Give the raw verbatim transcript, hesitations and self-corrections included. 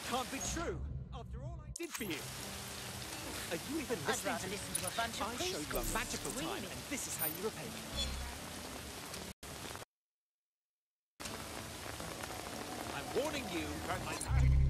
can't be true. After all I did for you. Are you even I'd listening rather to me? listen to a bunch of I showed you a preschoolers magical time, screaming. and this is how you repay me. I'm warning you. I